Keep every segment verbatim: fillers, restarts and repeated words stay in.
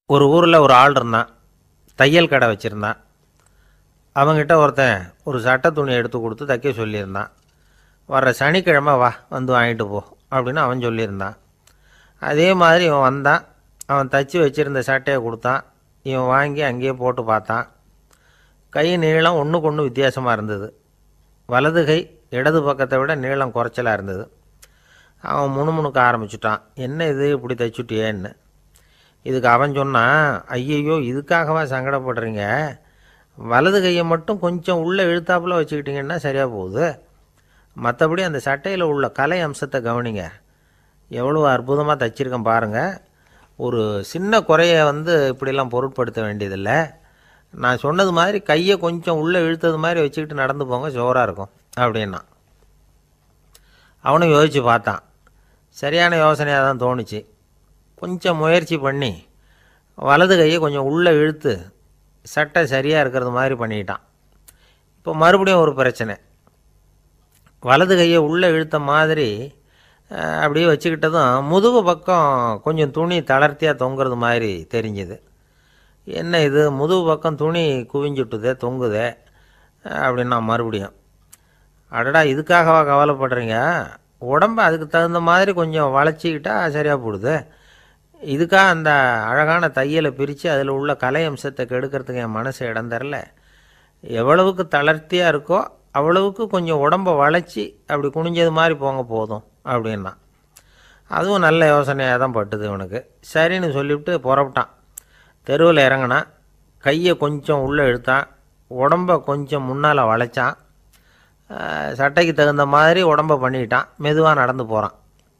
ஒரு ஊரில் ஒரு ஆள் இருந்தான். தையல் கடை வச்சுருந்தான். அவங்ககிட்ட ஒருத்தன் ஒரு சட்டை துணி எடுத்து கொடுத்து தைக்க சொல்லியிருந்தான். வர்ற சனிக்கிழமை வா வந்து வாங்கிட்டு போ அப்படின்னு அவன் சொல்லியிருந்தான். அதே மாதிரி இவன் வந்தான். அவன் தைச்சி வச்சுருந்த சட்டையை கொடுத்தான். இவன் வாங்கி அங்கேயே போட்டு பார்த்தான். கை நீளம் ஒன்றுக்கு ஒன்று வித்தியாசமாக இருந்தது. வலது கை இடது பக்கத்தை விட நீளம் குறைச்சலாக இருந்தது. அவன் முணுமுணுக்க ஆரம்பிச்சுட்டான். என்ன இது இப்படி தைச்சுட்டியேன்னு. இதுக்கு அவன் சொன்னான், ஐயையோ இதுக்காகவா சங்கடப்படுறீங்க, வலது கையை மட்டும் கொஞ்சம் உள்ளே இழுத்தாப்புல வச்சுக்கிட்டிங்கன்னா சரியாக போகுது. மற்றபடி அந்த சட்டையில் உள்ள கலை அம்சத்தை கவனிங்க. எவ்வளோ அற்புதமாக தைச்சிருக்கேன் பாருங்கள். ஒரு சின்ன குறையை வந்து இப்படிலாம் பொருட்படுத்த வேண்டியதில்லை. நான் சொன்னது மாதிரி கையை கொஞ்சம் உள்ளே இழுத்தது மாதிரி வச்சுக்கிட்டு நடந்து போங்க, ஜோராக இருக்கும் அப்படின்னா. அவனும் யோசித்து பார்த்தான். சரியான யோசனையாக தான் தோணுச்சு. கொஞ்சம் முயற்சி பண்ணி வலது கையை கொஞ்சம் உள்ளே இழுத்து சட்டை சரியாக இருக்கிறது மாதிரி பண்ணிக்கிட்டான். இப்போ மறுபடியும் ஒரு பிரச்சனை. வலது கையை உள்ளே இழுத்த மாதிரி அப்படியே வச்சுக்கிட்டதும் முதுகு பக்கம் கொஞ்சம் துணி தளர்த்தியாக தொங்குறது மாதிரி தெரிஞ்சுது. என்ன இது முதுகு பக்கம் துணி குவிஞ்சுட்டுதே தொங்குதே அப்படின்னா மறுபடியும், அடடா இதுக்காகவா கவலைப்படுறீங்க, உடம்பு அதுக்கு தகுந்த மாதிரி கொஞ்சம் வளைச்சிக்கிட்டா சரியாக போடுது. இதுக்காக அந்த அழகான தையலை பிரித்து அதில் உள்ள கலை அம்சத்தை கெடுக்கிறதுக்கு என் மனசு இடம் தரல. எவ்வளவுக்கு தளர்த்தியாக இருக்கோ அவ்வளவுக்கு கொஞ்சம் உடம்பை வளைச்சி அப்படி குனிஞ்சது மாதிரி போங்க போதும் அப்படின்னா. அதுவும் நல்ல யோசனையாக தான் பட்டுது இவனுக்கு. சரின்னு சொல்லிவிட்டு புறப்பட்டான். தெருவில் இறங்கினான். கையை கொஞ்சம் உள்ளே இழுத்தான். உடம்பை கொஞ்சம் முன்னால் வளைச்சான். சட்டைக்கு தகுந்த மாதிரி உடம்பை பண்ணிக்கிட்டான். மெதுவாக நடந்து போகிறான்.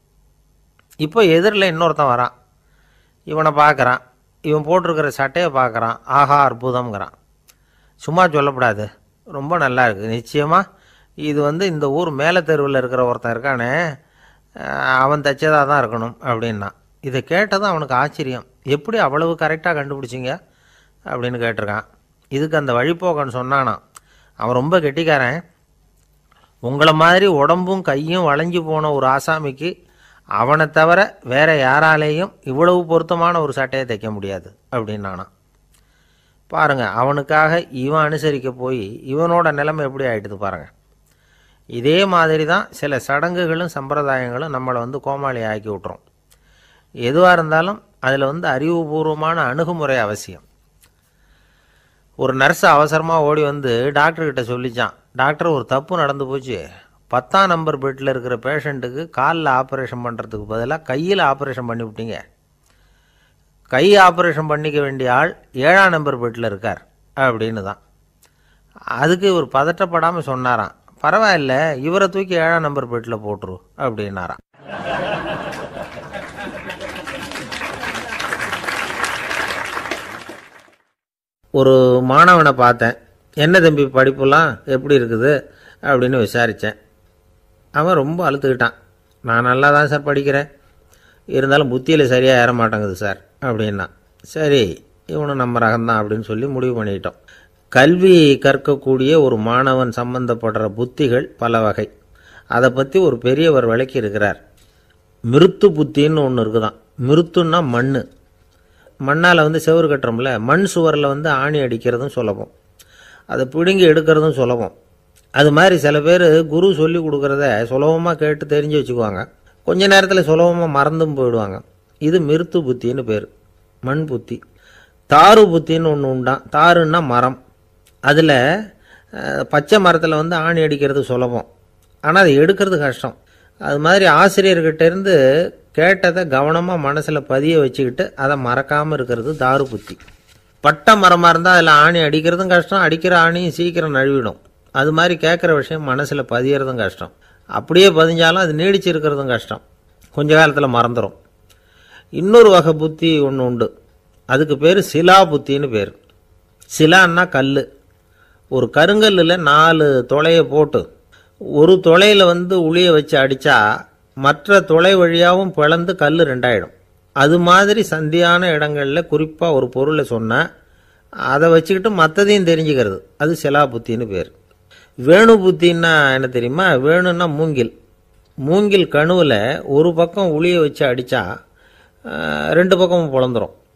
இப்போ எதிரில் இன்னொருத்தன் வரான். இவனை பார்க்குறான். இவன் போட்டிருக்கிற சட்டையை பார்க்குறான். ஆஹா அற்புதம்ங்கிறான். சும்மா சொல்லக்கூடாது, ரொம்ப நல்லா இருக்குது. நிச்சயமாக இது வந்து இந்த ஊர் மேலே தெருவில் இருக்கிற ஒருத்தன் இருக்கானே அவன் தைச்சதாக தான் இருக்கணும் அப்படின்னா. இதை கேட்டதும் அவனுக்கு ஆச்சரியம். எப்படி அவ்வளவு கரெக்டாக கண்டுபிடிச்சிங்க அப்படின்னு கேட்டிருக்கான். இதுக்கு அந்த வழிபோக்கன்னு சொன்னானா, அவன் ரொம்ப கெட்டிக்காரன். உங்களை மாதிரி உடம்பும் கையும் வளைஞ்சு போன ஒரு ஆசாமிக்கு அவனை தவிர வேற யாராலேயும் இவ்வளவு பொருத்தமான ஒரு சட்டையை தைக்க முடியாது அப்படின்னானா. பாருங்கள், அவனுக்காக இவன் அனுசரிக்க போய் இவனோட நிலைமை எப்படி ஆகிடுது பாருங்கள். இதே மாதிரி தான் சில சடங்குகளும் சம்பிரதாயங்களும் நம்மளை வந்து கோமாளி ஆக்கி விட்டுரும். எதுவாக இருந்தாலும் அதில் வந்து அறிவுபூர்வமான அணுகுமுறை அவசியம். ஒரு நர்ஸ் அவசரமாக ஓடி வந்து டாக்டர்கிட்ட சொல்லிச்சான், டாக்டர் ஒரு தப்பு நடந்து போச்சு, பத்தாம் நம்பர் பெட்டில் இருக்கிற பேஷண்ட்டுக்கு காலில் ஆப்ரேஷன் பண்ணுறதுக்கு பதிலாக கையில் ஆப்ரேஷன் பண்ணி விட்டீங்க. கை ஆப்ரேஷன் பண்ணிக்க வேண்டிய ஆள் ஏழாம் நம்பர் பெட்டில் இருக்கார் அப்படின்னு தான். அதுக்கு இவர் பதட்டப்படாமல் சொன்னாராம், பரவாயில்ல இவரை தூக்கி ஏழாம் நம்பர் பெட்டில் போட்டுரு அப்படின்னாராம். ஒரு மாணவனை பார்த்தேன். என்ன தம்பி படிப்புலாம் எப்படி இருக்குது அப்படின்னு விசாரித்தேன். அவன் ரொம்ப அழுத்துக்கிட்டான். நான் நல்லா தான் சார் படிக்கிறேன், இருந்தாலும் புத்தியில் சரியாக ஏற மாட்டேங்குது சார் அப்படின்னா. சரி இவனும் நம்ம ரகம்தான் அப்படின்னு சொல்லி முடிவு பண்ணிக்கிட்டோம். கல்வி கற்கக்கூடிய ஒரு மாணவன் சம்பந்தப்படுற புத்திகள் பல வகை. அதை பற்றி ஒரு பெரியவர் விளக்கி இருக்கிறார். மிருத்து புத்தின்னு ஒன்று இருக்குதான். மிருத்துன்னா மண். மண்ணால் வந்து செவரு கட்டுறோம்ல, மண் சுவரில் வந்து ஆணி அடிக்கிறதும் சுலபம், அதை பிடுங்கி எடுக்கிறதும் சுலபம். அது மாதிரி சில பேர் குரு சொல்லி கொடுக்குறத சுலபமாக கேட்டு தெரிஞ்சு வச்சுக்குவாங்க, கொஞ்ச நேரத்தில் சுலபமாக மறந்தும் போயிடுவாங்க. இது மிருத்து புத்தின்னு பேர், மண் புத்தி. தாரு புத்தின்னு ஒன்று உண்டான். தாருன்னா மரம். அதில் பச்சை மரத்தில் வந்து ஆணி அடிக்கிறது சுலபம், ஆனால் அதை எடுக்கிறது கஷ்டம். அது மாதிரி ஆசிரியர்கிட்ட இருந்து கேட்டதை கவனமாக மனசில் பதிய வச்சுக்கிட்டு அதை மறக்காமல் இருக்கிறது தாரு புத்தி. பட்டை மரமாக இருந்தால் அதில் ஆணி அடிக்கிறதும் கஷ்டம், அடிக்கிற ஆணியும் சீக்கிரம் நழுவிடும். அது மாதிரி கேட்குற விஷயம் மனசில் பதியறதும் கஷ்டம். அப்படியே பதிஞ்சாலும் அது நீடிச்சு இருக்கிறதும் கஷ்டம், கொஞ்ச காலத்தில் மறந்துடும். இன்னொரு வகை புத்தி ஒன்று உண்டு. அதுக்கு பேர் சிலா புத்தின்னு பேர். சிலான்னா கல். ஒரு கருங்கல்லில் நாலு துளையை போட்டு ஒரு துளையில் வந்து உளியை வச்சு அடித்தா மற்ற துளை வழியாகவும் பிளந்து கல் ரெண்டாயிடும். அது மாதிரி சந்தியான இடங்களில் குறிப்பாக ஒரு பொருளை சொன்னால் அதை வச்சுக்கிட்டு மற்றதையும் தெரிஞ்சுக்கிறது, அது சிலா புத்தின்னு பேர். வேணு புத்தின்னா என்ன தெரியுமா? வேணுன்னா மூங்கில். மூங்கில் கணுவில் ஒரு பக்கம் உளியை வச்சு அடித்தா ரெண்டு பக்கமும் பிளந்துடும்.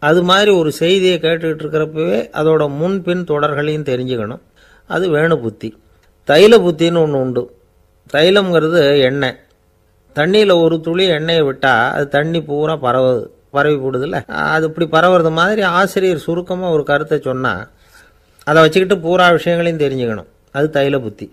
அது மாதிரி ஒரு செய்தியை கேட்டுக்கிட்டு இருக்கிறப்பவே அதோட முன்பின் தொடர்களையும் தெரிஞ்சுக்கணும். அது வேணு புத்தி. தைல புத்தின்னு ஒன்று உண்டு. தைலம்ங்கிறது எண்ணெய். தண்ணியில் ஒரு துளி எண்ணெயை விட்டால் அது தண்ணி பூரா பரவுது பரவி போடுதில்ல. அது இப்படி பரவுறது மாதிரி ஆசிரியர் சுருக்கமாக ஒரு கருத்தை சொன்னால் அதை வச்சுக்கிட்டு பூரா விஷயங்களையும் தெரிஞ்சுக்கணும். அது தைல புத்தி.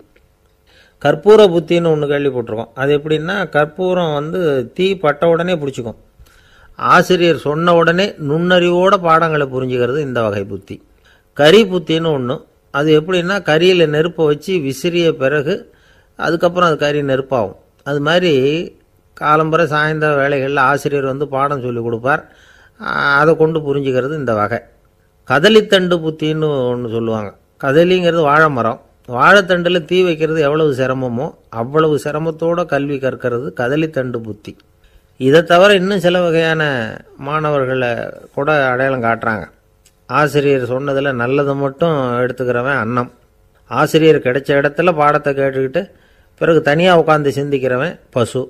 கற்பூர புத்தின்னு ஒன்று கேள்விப்பட்டிருக்கோம். அது எப்படின்னா, கற்பூரம் வந்து தீ பட்ட உடனே பிடிச்சிக்கும். ஆசிரியர் சொன்ன உடனே நுண்ணறிவோட பாடங்களை புரிஞ்சுக்கிறது இந்த வகை புத்தி. கரி புத்தின்னு ஒன்று. அது எப்படின்னா, கரியில் நெருப்பை வச்சு விசிறிய பிறகு அதுக்கப்புறம் அது கறி நெருப்பாகும். அது மாதிரி காலம்பரை சாயந்தர வேலைகளில் ஆசிரியர் வந்து பாடம் சொல்லி கொடுப்பார். அதை கொண்டு புரிஞ்சுக்கிறது இந்த வகை. கதலித்தண்டு புத்தின்னு ஒன்று சொல்லுவாங்க. கதலிங்கிறது வாழை மரம். வாழைத்தண்டில் தீ வைக்கிறது எவ்வளவு சிரமமோ அவ்வளவு சிரமத்தோடு கல்வி கற்கிறது கதலித்தண்டு புத்தி. இதை தவிர இன்னும் சில வகையான மாணவர்களை கூட அடையாளம் காட்டுறாங்க. ஆசிரியர் சொன்னதில் நல்லதை மட்டும் எடுத்துக்கிறவன் அன்னம். ஆசிரியர் கிடைச்ச இடத்துல பாடத்தை கேட்டுக்கிட்டு பிறகு தனியாக உட்காந்து சிந்திக்கிறவன் பசு.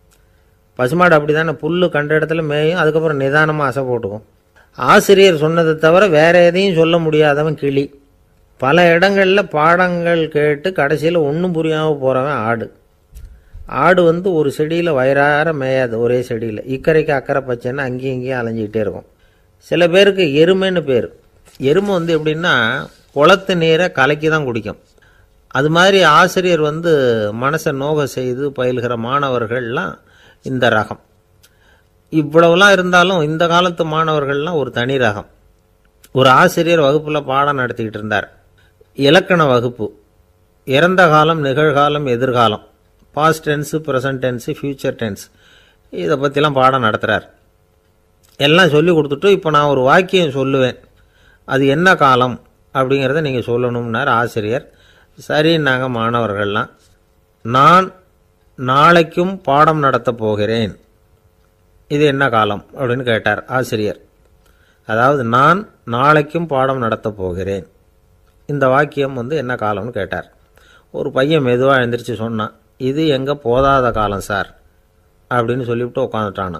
பசுமாடு அப்படி தானே, புல் கண்ட இடத்துல மேயும், அதுக்கப்புறம் நிதானமாக அசை போட்டுக்கும். ஆசிரியர் சொன்னதை தவிர வேறு எதையும் சொல்ல முடியாதவன் கிளி. பல இடங்களில் பாடங்கள் கேட்டு கடைசியில் ஒன்றும் புரியாமல் போகிறவன் ஆடு. ஆடு வந்து ஒரு செடியில் வயிறார மேயாது, ஒரே செடியில். இக்கரைக்கு அக்கறை பச்சைன்னு அங்கேயும் இங்கேயும் அலைஞ்சிக்கிட்டே இருக்கும். சில பேருக்கு எருமைன்னு பேர். எருமை வந்து எப்படின்னா, குளத்து நீரை கலக்கி தான் குடிக்கும். அது மாதிரி ஆசிரியர் வந்து மனசை நோக செய்து பயில்கிற மாணவர்கள்லாம் இந்த ரகம். இவ்வளவுலாம் இருந்தாலும் இந்த காலத்து மாணவர்கள்லாம் ஒரு தனி ரகம். ஒரு ஆசிரியர் வகுப்பில் பாடம் நடத்திக்கிட்டு இருந்தார். இலக்கண வகுப்பு. இறந்த காலம், நிகழ்காலம், எதிர்காலம், past tense, present tense, future tense, இதை பற்றிலாம் பாடம் நடத்துகிறார். எல்லாம் சொல்லி கொடுத்துட்டு இப்போ நான் ஒரு வாக்கியம் சொல்லுவேன், அது என்ன காலம் அப்படிங்கிறத நீங்கள் சொல்லணும்னார் ஆசிரியர். சரின்னாங்க மாணவர்கள்லாம். நான் நாளைக்கும் பாடம் நடத்தப் போகிறேன், இது என்ன காலம் அப்படின்னு கேட்டார் ஆசிரியர். அதாவது நான் நாளைக்கும் பாடம் நடத்தப் போகிறேன், இந்த வாக்கியம் வந்து என்ன காலம்னு கேட்டார். ஒரு பையன் மெதுவாக எழுந்திரிச்சு சொன்னான், இது எங்கே போதாத காலம் சார் அப்படின்னு சொல்லிவிட்டு உட்காந்துட்டானா.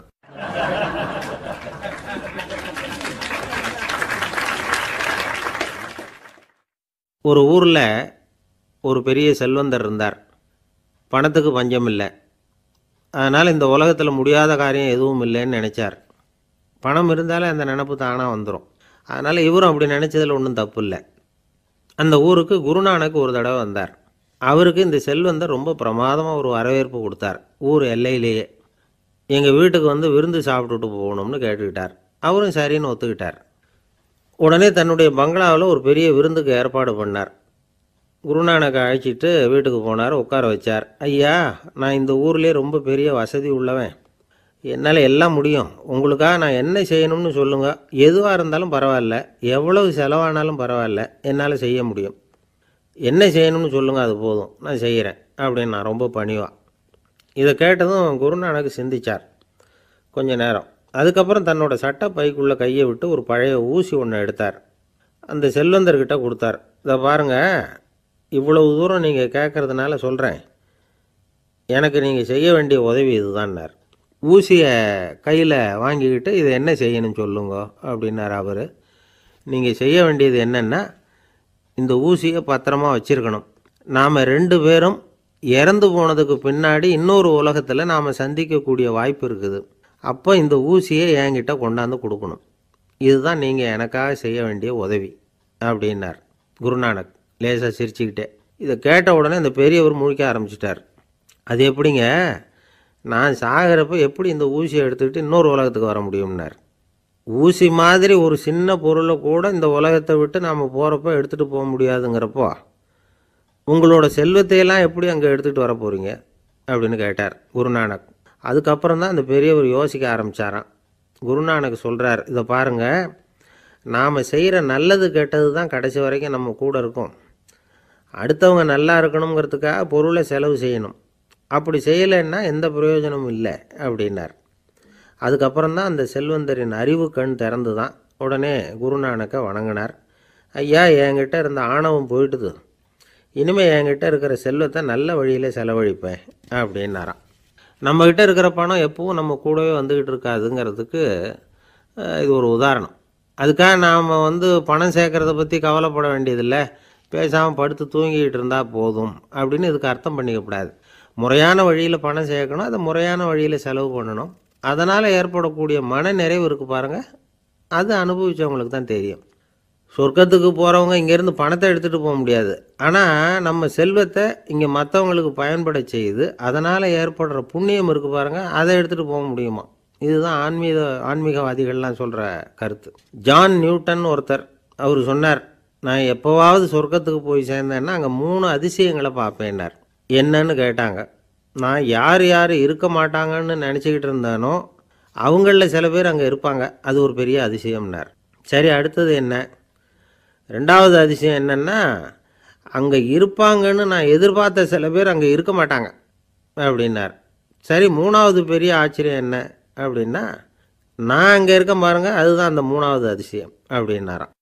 ஒரு ஊரில் ஒரு பெரிய செல்வந்தர் இருந்தார். பணத்துக்கு பஞ்சம் இல்லை. அதனால் இந்த உலகத்தில் முடியாத காரியம் எதுவும் இல்லைன்னு நினச்சார். பணம் இருந்தாலே அந்த நினப்பு தானாக வந்துடும். அதனால் இவரும் அப்படி நினச்சதில் ஒன்றும் தப்பு இல்லை. அந்த ஊருக்கு குருநானக் ஒரு தடவை வந்தார். அவருக்கு இந்த செல்வந்தர் ரொம்ப பிரமாதமாக ஒரு வரவேற்பு கொடுத்தார். ஊர் எல்லையிலேயே எங்கள் வீட்டுக்கு வந்து விருந்து சாப்பிட்டுட்டு போகணும்னு கேட்டுக்கிட்டார். அவரும் சரின்னு ஒத்துக்கிட்டார். உடனே தன்னுடைய பங்களாவில் ஒரு பெரிய விருந்துக்கு ஏற்பாடு பண்ணார். குருநானக்கை அழைச்சிட்டு வீட்டுக்கு போனார், உட்கார வச்சார். ஐயா, நான் இந்த ஊர்லேயே ரொம்ப பெரிய வசதி உள்ளவன், என்னால் எல்லாம் முடியும், உங்களுக்காக நான் என்ன செய்யணும்னு சொல்லுங்கள், எதுவாக இருந்தாலும் பரவாயில்ல, எவ்வளவு செலவானாலும் பரவாயில்ல, என்னால் செய்ய முடியும், என்ன செய்யணும்னு சொல்லுங்கள், அது போதும், நான் செய்கிறேன் அப்படின்னு நான் ரொம்ப பணிவா. இதை கேட்டதும் குருநானக் சிந்திச்சார் கொஞ்ச நேரம். அதுக்கப்புறம் தன்னோட சட்டை பைக்குள்ளே கையை விட்டு ஒரு பழைய ஊசி ஒன்று எடுத்தார். அந்த செல்வந்தர்கிட்ட கொடுத்தார். இதை பாருங்கள், இவ்வளவு தூரம் நீங்கள் கேட்குறதுனால சொல்கிறேன், எனக்கு நீங்கள் செய்ய வேண்டிய உதவி இதுதான்னார். ஊசியை கையில் வாங்கிக்கிட்டு இதை என்ன செய்யணும்னு சொல்லுங்க அப்படின்னார் அவர். நீங்கள் செய்ய வேண்டியது என்னென்னா, இந்த ஊசியை பத்திரமா வச்சுருக்கணும். நாம் ரெண்டு பேரும் இறந்து போனதுக்கு பின்னாடி இன்னொரு உலகத்தில் நாம் சந்திக்கக்கூடிய வாய்ப்பு இருக்குது. அப்போ இந்த ஊசியை என்கிட்ட கொண்டாந்து கொடுக்கணும். இதுதான் நீங்கள் எனக்காக செய்ய வேண்டிய உதவி அப்படின்னார் குருநானக் லேசாக சிரிச்சுக்கிட்டே. இதை கேட்ட உடனே இந்த பெரியவர் முழிக்க ஆரம்பிச்சிட்டார். அது எப்படிங்க, நான் சாகிறப்ப எப்படி இந்த ஊசியை எடுத்துக்கிட்டு இன்னொரு உலகத்துக்கு வர முடியும்னார். ஊசி மாதிரி ஒரு சின்ன பொருளை கூட இந்த உலகத்தை விட்டு நாம் போகிறப்போ எடுத்துகிட்டு போக முடியாதுங்கிறப்போ உங்களோட செல்வத்தையெல்லாம் எப்படி அங்கே எடுத்துகிட்டு வர போகிறீங்க அப்படின்னு கேட்டார் குருநானக். அதுக்கப்புறம் தான் அந்த பெரியவர் யோசிக்க ஆரம்பித்தாராம். குருநானக் சொல்கிறார், இதை பாருங்கள், நாம் செய்கிற நல்லது கெட்டது தான் கடைசி வரைக்கும் நம்ம கூட இருக்கும். அடுத்தவங்க நல்லா இருக்கணுங்கிறதுக்காக பொருளை செலவு செய்யணும், அப்படி செய்யலைன்னா எந்த பிரயோஜனமும் இல்லை அப்படின்னார். அதுக்கப்புறம் தான் அந்த செல்வந்தரின் அறிவு கண் திறந்து தான். உடனே குருநானக்கை வணங்கினார். ஐயா, என்கிட்ட இருந்த ஆணவம் போயிட்டுது, இனிமேல் என்கிட்ட இருக்கிற செல்வத்தை நல்ல வழியில் செலவழிப்பேன் அப்படின்னாராம். நம்மக்கிட்ட இருக்கிற பணம் எப்பவும் நம்ம கூடவே வந்துக்கிட்டு இருக்காதுங்கிறதுக்கு இது ஒரு உதாரணம். அதுக்காக நாம் வந்து பணம் சேர்க்கறத பற்றி கவலைப்பட வேண்டியதில்லை, பேசாமல் படுத்து தூங்கிக்கிட்டு இருந்தால் போதும் அப்படின்னு இதுக்கு அர்த்தம் பண்ணிக்கக்கூடாது. முறையான வழியில் பணம் சேர்க்கணும், அதை முறையான வழியில் செலவு பண்ணணும். அதனால் ஏற்படக்கூடிய மன நிறைவு இருக்குது பாருங்கள், அது அனுபவித்தவங்களுக்கு தான் தெரியும். சொர்க்கத்துக்கு போகிறவங்க இங்கேருந்து பணத்தை எடுத்துகிட்டு போக முடியாது, ஆனால் நம்ம செல்வத்தை இங்கே மற்றவங்களுக்கு பயன்பட செய்யுது, அதனால் ஏற்படுற புண்ணியம் இருக்குது பாருங்கள், அதை எடுத்துகிட்டு போக முடியுமா. இதுதான் ஆன்மீக ஆன்மீகவாதிகள்லாம் சொல்கிற கருத்து. ஜான் நியூட்டன் ஒருத்தர், அவர் சொன்னார், நான் எப்போவாவது சொர்க்கத்துக்கு போய் சேர்ந்தேன்னா அங்கே மூணு அதிசயங்களை பார்ப்பேன்னார். என்னன்னு கேட்டாங்க. நான் யார் யார் இருக்க மாட்டாங்கன்னு நினச்சிக்கிட்டு இருந்தானோ அவங்களில் சில பேர் அங்கே இருப்பாங்க, அது ஒரு பெரிய அதிசயம்னார். சரி, அடுத்தது என்ன? ரெண்டாவது அதிசயம் என்னென்னா, அங்கே இருப்பாங்கன்னு நான் எதிர்பார்த்த சில பேர் அங்கே இருக்க மாட்டாங்க அப்படின்னார். சரி, மூணாவது பெரிய ஆச்சரியம் என்ன அப்படின்னா, நான் அங்கே இருக்க பாருங்க, அதுதான் அந்த மூணாவது அதிசயம் அப்படின்னாராம்.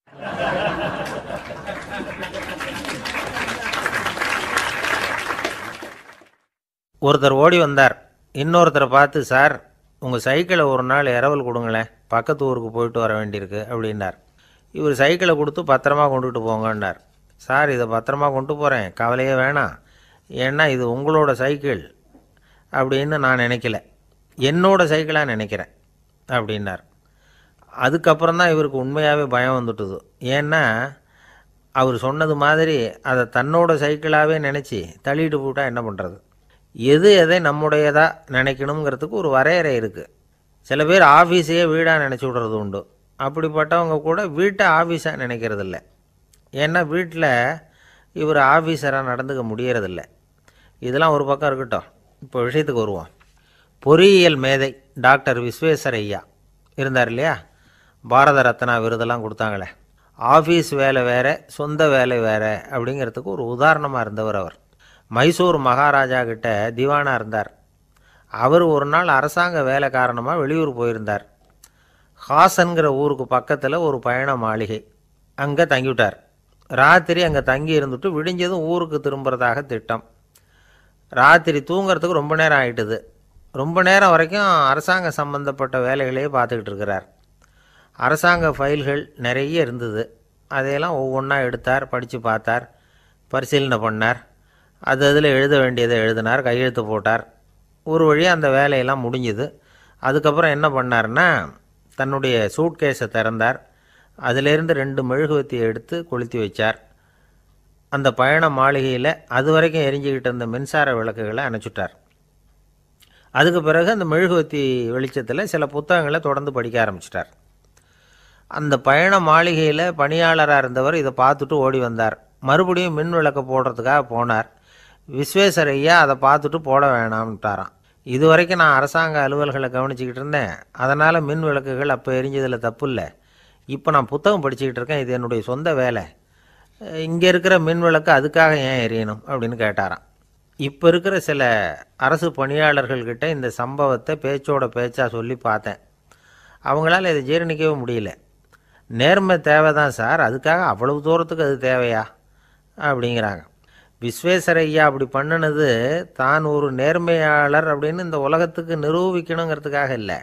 ஒருத்தர் ஓடி வந்தார், இன்னொருத்தரை பார்த்து, சார் உங்கள் சைக்கிளை ஒரு நாள் இரவல் கொடுங்களேன், பக்கத்து ஊருக்கு போயிட்டு வர வேண்டியிருக்கு அப்படின்னார். இவர் சைக்கிளை கொடுத்து பத்திரமா கொண்டுட்டு போங்கன்னார். சார் இதை பத்திரமா கொண்டு போகிறேன், கவலையே வேணாம், ஏன்னா இது உங்களோட சைக்கிள் அப்படின்னு நான் நினைக்கல, என்னோட சைக்கிளாக நினைக்கிறேன் அப்படின்னார். அதுக்கப்புறம் தான் இவருக்கு உண்மையாகவே பயம் வந்துட்டுது. ஏன்னா அவர் சொன்னது மாதிரி அதை தன்னோட சைக்கிளாகவே நினச்சி தள்ளிட்டு போட்டால் என்ன பண்ணுறது? எது எதை நம்முடையதாக நினைக்கணுங்கிறதுக்கு ஒரு வரையறை இருக்குது. சில பேர் ஆஃபீஸையே வீடாக நினச்சி விடுறது உண்டு. அப்படிப்பட்டவங்க கூட வீட்டை ஆஃபீஸாக நினைக்கிறதில்ல. ஏன்னா வீட்டில் இவர் ஆஃபீஸராக நடந்துக்க முடியறதில்ல. இதெல்லாம் ஒரு பக்கம் இருக்கட்டும், இப்போ விஷயத்துக்கு வருவோம். பொறியியல் மேதை டாக்டர் விஸ்வேஸ்வரையா இருந்தார் இல்லையா, பாரத ரத்னா விருதெல்லாம் கொடுத்தாங்களே. ஆஃபீஸ் வேலை வேறு, சொந்த வேலை வேறு அப்படிங்கிறதுக்கு ஒரு உதாரணமாக இருந்தவர் அவர். மைசூர் மகாராஜா கிட்ட திவானாக இருந்தார். அவர் ஒரு நாள் அரசாங்க வேலை காரணமாக வெளியூர் போயிருந்தார். ஹாசன்கிற ஊருக்கு பக்கத்தில் ஒரு பயண மாளிகை, அங்கே தங்கிவிட்டார். ராத்திரி அங்கே தங்கி இருந்துட்டு விடிஞ்சதும் ஊருக்கு திரும்புறதாக திட்டம். ராத்திரி தூங்கிறதுக்கு ரொம்ப நேரம் ஆகிட்டுது. ரொம்ப நேரம் வரைக்கும் அரசாங்க சம்பந்தப்பட்ட வேலைகளையே பார்த்துக்கிட்டு இருக்கிறார். அரசாங்க ஃபைல்கள் நிறைய இருந்தது. அதையெல்லாம் ஒவ்வொன்றா எடுத்தார், படித்து பார்த்தார், பரிசீலனை பண்ணார். அது அதில் எழுத வேண்டியதை எழுதினார், கையெழுத்து போட்டார். ஒரு வழியாக அந்த வேலையெல்லாம் முடிஞ்சுது. அதுக்கப்புறம் என்ன பண்ணார்னா, தன்னுடைய சூட்கேஸை திறந்தார். அதிலேருந்து ரெண்டு மெழுகுவத்தியை எடுத்து கொளுத்தி வச்சார். அந்த பயண மாளிகையில் அது வரைக்கும் எரிஞ்சிக்கிட்டு இருந்த மின்சார விளக்குகளை அணைச்சுட்டார். அதுக்கு பிறகு அந்த மெழுகுவத்தி வெளிச்சத்தில் சில புத்தகங்களை தொடர்ந்து படிக்க ஆரம்பிச்சிட்டார். அந்த பயண மாளிகையில் பணியாளராக இருந்தவர் இதை பார்த்துட்டு ஓடி வந்தார். மறுபடியும் மின் விளக்கை போடுறதுக்காக போனார். விஸ்வேஸ்வரையா அதை பார்த்துட்டு போட வேணாம்ட்டாராம். இது வரைக்கும் நான் அரசாங்க அலுவல்களை கவனிச்சிக்கிட்டு இருந்தேன், அதனால் மின் விளக்குகள் அப்போ எரிஞ்சதில் தப்பு இல்லை. இப்போ நான் புத்தகம் படிச்சுக்கிட்டு இருக்கேன், இது என்னுடைய சொந்த வேலை, இங்கே இருக்கிற மின் விளக்கு அதுக்காக ஏன் எரியணும் அப்படின்னு கேட்டாராம். இப்போ இருக்கிற சில அரசு பணியாளர்கள்கிட்ட இந்த சம்பவத்தை பேச்சோட பேச்சாக சொல்லி பார்த்தேன், அவங்களால இதை ஜீரணிக்கவே முடியல. நேர்மை தேவை தான் சார், அதுக்காக அவ்வளவு தூரத்துக்கு அது தேவையா அப்படிங்கிறாங்க. விஸ்வேஸ்வரையா அப்படி பண்ணினது தான் ஒரு நேர்மையாளர் அப்படின்னு இந்த உலகத்துக்கு நிரூபிக்கணுங்கிறதுக்காக இல்லை.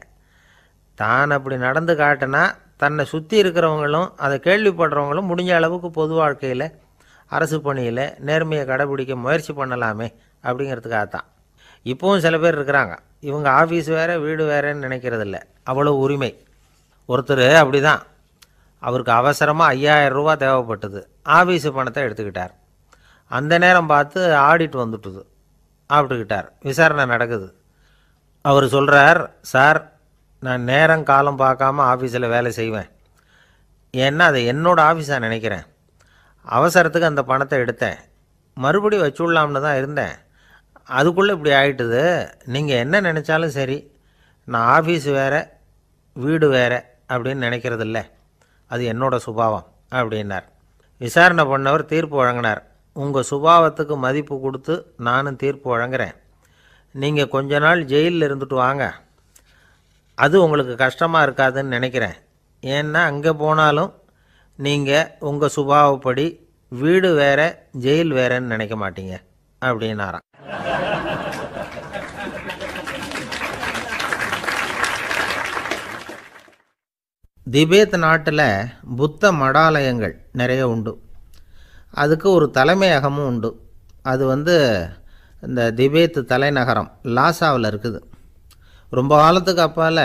தான் அப்படி நடந்து காட்டினா தன்னை சுற்றி இருக்கிறவங்களும் அதை கேள்விப்படுறவங்களும் முடிஞ்ச அளவுக்கு பொது வாழ்க்கையில் அரசு பணியில் நேர்மையை கடைபிடிக்க முயற்சி பண்ணலாமே அப்படிங்கிறதுக்காகத்தான். இப்போவும் சில பேர் இருக்கிறாங்க, இவங்க ஆஃபீஸ் வேறு வீடு வேறேன்னு நினைக்கிறதில்ல, அவ்வளோ உரிமை. ஒருத்தர் அப்படி தான், அவருக்கு அவசரமாக ஐயாயிரம் ரூபா தேவைப்பட்டது, ஆஃபீஸு பணத்தை எடுத்துக்கிட்டார். அந்த நேரம் பார்த்து ஆடிட் வந்துட்டுது, ஆப்பிட்டுக்கிட்டார். விசாரணை நடக்குது. அவர் சொல்கிறார், சார் நான் நேரம் காலம் பார்க்காம ஆஃபீஸில் வேலை செய்வேன், ஏன்னா அதை என்னோடய ஆஃபீஸாக நினைக்கிறேன். அவசரத்துக்கு அந்த பணத்தை எடுத்தேன், மறுபடியும் வச்சுடலாம்னு தான் இருந்தேன், அதுக்குள்ளே இப்படி ஆகிட்டுது. நீங்கள் என்ன நினச்சாலும் சரி, நான் ஆஃபீஸ் வேறு வீடு வேறு அப்படின்னு நினைக்கிறதில்ல, அது என்னோடய சுபாவம் அப்படின்னார். விசாரணை பண்ணவர் தீர்ப்பு வழங்கினார். உங்கள் சுபாவத்துக்கு மதிப்பு கொடுத்து நானும் தீர்ப்பு வழங்குறேன். நீங்கள் கொஞ்ச நாள் ஜெயிலில் இருந்துட்டு வாங்க, அது உங்களுக்கு கஷ்டமாக இருக்காதுன்னு நினைக்கிறேன். ஏன்னா அங்கே போனாலும் நீங்கள் உங்கள் சுபாவப்படி வீடு வேற ஜெயில் வேறன்னு நினைக்க மாட்டீங்க அப்படின்னாராம். திபேத் நாட்டில் புத்த மடாலயங்கள் நிறைய உண்டு. அதுக்கு ஒரு தலைமையகமும் உண்டு. அது வந்து இந்த திபேத் தலைநகரம் லாசாவில் இருக்குது. ரொம்ப காலத்துக்கு அப்பால்